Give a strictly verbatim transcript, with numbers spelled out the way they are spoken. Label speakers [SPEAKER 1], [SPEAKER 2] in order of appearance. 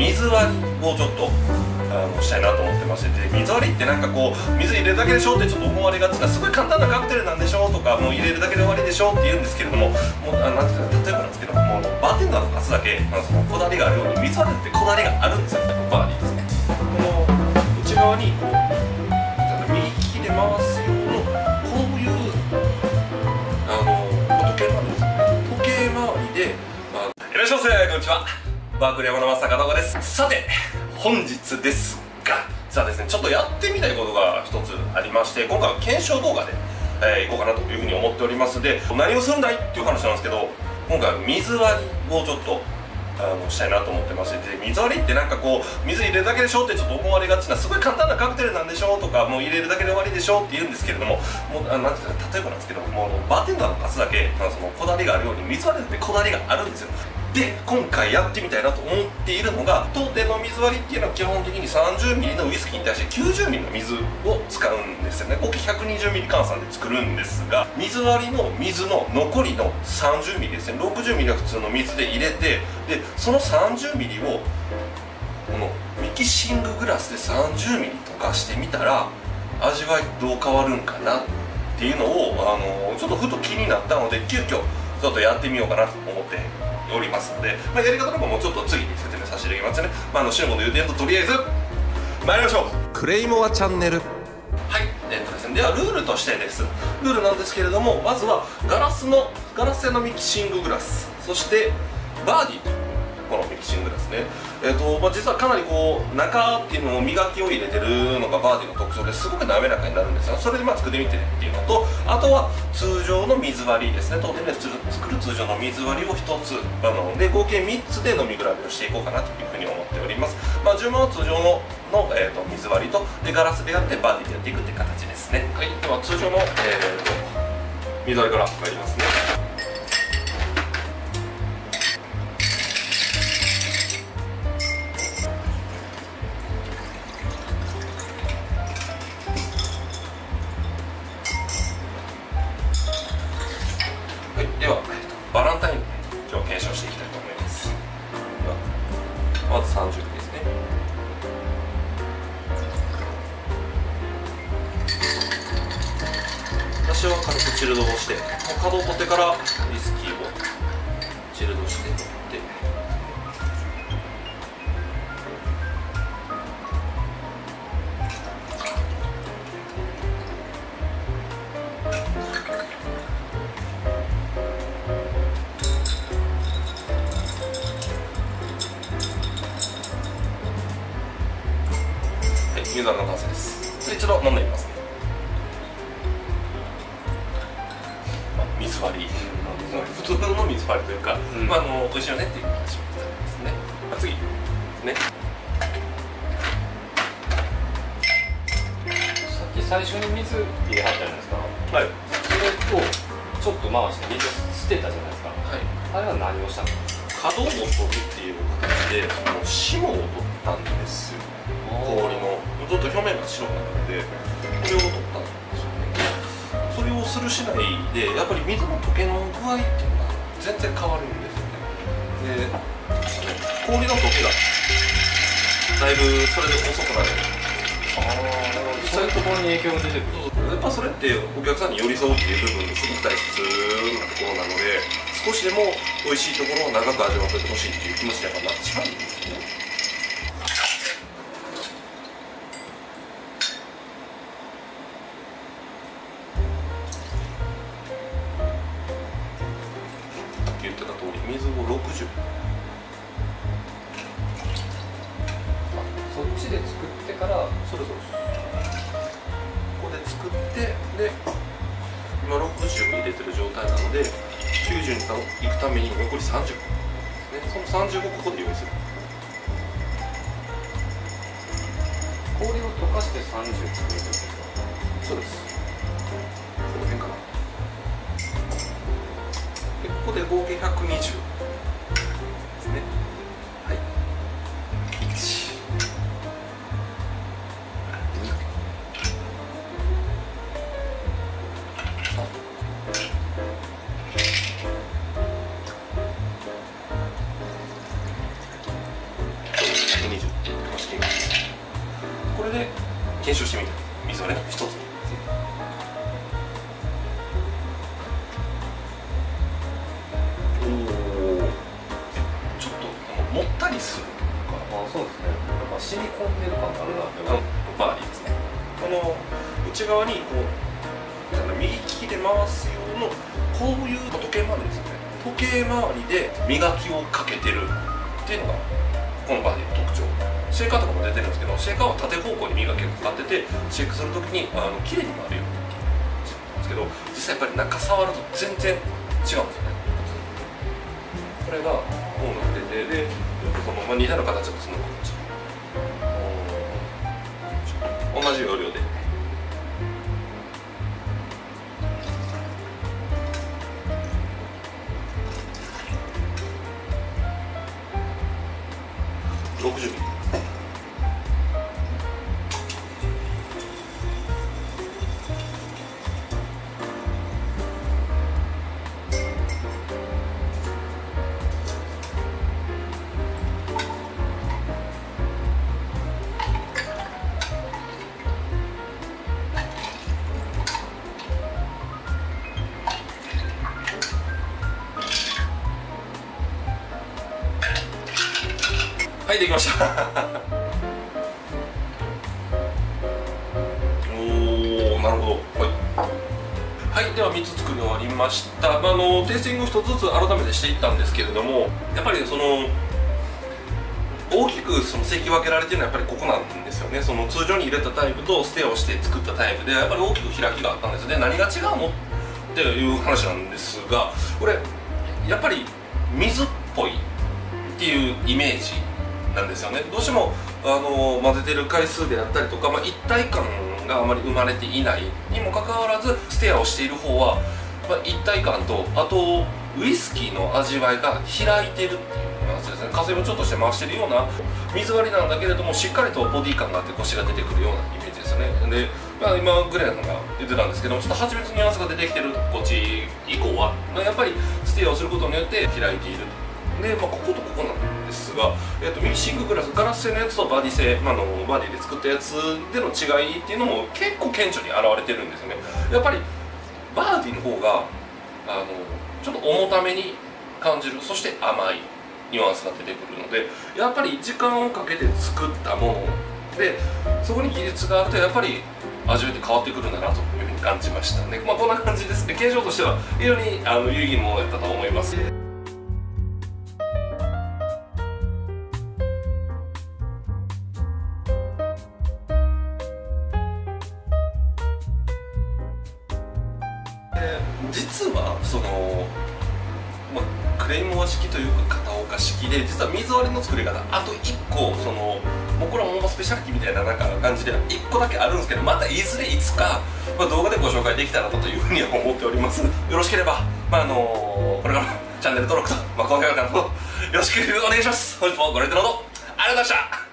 [SPEAKER 1] 水割りをちょっとあのしたいなと思ってまして、で水割りってなんかこう水入れるだけでしょってちょっと思われがちな、すごい簡単なカクテルなんでしょとか、もう入れるだけで終わりでしょって言うんですけれども、もうあなんていうか例えばなんですけども、バーテンダーの数だけ、まあ、そのこだわりがあるように水割りってこだわりがあるんですよ。バーディーですね。この内側にこう右利きで回す用のこういうあの時計回りですね。時計回りで、まあ、いらっしゃいませ、こんにちは。バークル山の正門です。さて本日ですが、さあですね、ちょっとやってみたいことが一つありまして、今回は検証動画で、えー、いこうかなというふうに思っております。で、何をするんだいっていう話なんですけど、今回は水割りをちょっとあのしたいなと思ってまして、で水割りってなんかこう水入れるだけでしょってちょっと思われがちな、すごい簡単なカクテルなんでしょとか、もう入れるだけで終わりでしょって言うんですけれども、もうあなんていうか例えばなんですけども、バーテンダーの数だけ、まあ、そのこだわりがあるように水割りってこだわりがあるんですよ。で今回やってみたいなと思っているのが、当店の水割りっていうのは基本的に さんじゅうミリ のウイスキーに対して きゅうじゅうミリ の水を使うんですよね。合計 ひゃくにじゅうミリ 換算で作るんですが、水割りの水の残りの さんじゅうミリ ですね、ろくじゅうミリ は普通の水で入れて、でその さんじゅうミリ をこのミキシンググラスで さんじゅうミリ 溶かしてみたら味わいどう変わるんかなっていうのをあのちょっとふと気になったので、急遽ちょっとやってみようかなと思っておりますので、まあ、やり方とかもちょっと次に説明させていただきますね。まあ、あの死のこと言うてんと、とりあえず参りましょう。クレイモアチャンネル。はい、えっとですね、ではルールとしてです。ルールなんですけれども、まずはガラスのガラス製のミキシンググラス、そしてバーディーとこのミキシンググラスね、えっとまあ、実はかなりこう中っていうのを磨きを入れてるのがバーディーの特徴ですごく滑らかになるんですよ。それでまあ作ってみてっていうのと、あとは通常の水割りですね、当店で作る通常の水割りをひとつあので合計みっつで飲み比べをしていこうかなというふうに思っております。まあ、順番は通常のの、えー、と水割りとでガラスでやってバーディーでやっていくっていう形ですね。はい、では通常の、えー、と水割りから入りますね。ではバランタイン今日検証していきたいと思います。ではまずさんじゅうミリですね。私は軽くチルドをして、角を取ってからウイスキーをチルドして取って、水割りの完成です。一度飲んでみますね。まあ、水割り、普通の水割りというか、うん、まあ、あの美味しいよねっていう話をですね。まあ、次ね。
[SPEAKER 2] さっき最初に水入れはったじゃないですか。
[SPEAKER 1] はい。
[SPEAKER 2] それをちょっと回して水捨てたじゃないですか。はい。あれは何をしたの？
[SPEAKER 1] 角を取るっていう形で、その霜を取ったんですよ。氷のちょっと表面が白くなるので、これを取ったんですよね。それをする次第でやっぱり水の溶けの具合っていうのが全然変わるんですよね。で、氷の溶けがだいぶそれで遅くなる。
[SPEAKER 2] ああ、そういうところに影響が出てくる。
[SPEAKER 1] やっぱそれってお客さんに寄り添うっていう部分すごく大切なところなので、少しでも美味しいところを長く味わってほしいっていう気持ちにやっぱなっちゃうんですよね。言ってた通り水をろくじゅう、
[SPEAKER 2] そっちで作ってから
[SPEAKER 1] それそうです。ここで作ってで今ろくじゅう入れてる状態なのできゅうじゅうに行くために残りさんじゅうごですね。そのさんじゅうごここで用意する。
[SPEAKER 2] 氷を溶かしてさんじゅう作るんですか？
[SPEAKER 1] そうです。この辺かな。でここで合計ひゃくにじゅうですね。はい。いち、に、さん、 検証してみたい水割りの一つ。おお、ちょっともったりするか。
[SPEAKER 2] あ、そうですね。なんか染み込んでる感があるなって思う。
[SPEAKER 1] バーディーですね。この内側にこう右利きで回す用のこういう時計回りですよね。時計回りで磨きをかけてるっていうのがこのバーディーの特徴。シェーカーとかも出てるんですけど、シェーカーは縦方向に磨きがかかってて、シェイクするときにあの綺麗に回るようになんですけど、実際やっぱり中触ると全然違うんですよね。これがこうなってて、でその、まあ、似たような形がするのかもしれない。同じ要領で。ろくじゅうミリ。はい、できましたおお、なるほど。はい、はい、ではみっつ作り終わりました。まあ、あのテイスティングひとつずつ改めてしていったんですけれども、やっぱりその大きくその席分けられてるのはやっぱりここなんですよね。その通常に入れたタイプとステアをして作ったタイプでやっぱり大きく開きがあったんですね。何が違うのっていう話なんですが、これやっぱり水っぽいっていうイメージなんですよね。どうしてもあの混ぜてる回数であったりとか、まあ、一体感があまり生まれていないにもかかわらず、ステアをしている方は、まあ、一体感と、あとウイスキーの味わいが開いてるっていうニュアンスですね。風もちょっとして回してるような水割りなんだけれども、しっかりとボディ感があってコシが出てくるようなイメージですよね。で、まあ、今グレーさんが言ってたんですけど、ちょっと蜂蜜ニュアンスが出てきてるこっち以降はやっぱりステアをすることによって開いている。で、まあ、こことここなんですが、えー、とミキシンググラス、ガラス製のやつとバディ製、まあ、のバディで作ったやつでの違いっていうのも結構顕著に現れてるんですよね。やっぱりバーディの方があのちょっと重ために感じる、そして甘いニュアンスが出てくるので、やっぱり時間をかけて作ったもので、そこに技術があるとやっぱり味わいって変わってくるんだなというふうに感じましたね。まあ、こんな感じですね。形状としては非常にあの有意義なものだったと思います。実はその、まあ、クレイモア式というか片岡式で、実は水割りの作り方あといっこ、その僕らもスペシャリティみたいななんか感じでいっこだけあるんですけど、またいずれいつか、まあ、動画でご紹介できたらなというふうには思っております。よろしければ、まああのこれからチャンネル登録と、まあ、高評価の方よろしくお願いします。本日もご覧いただきありがとうございました。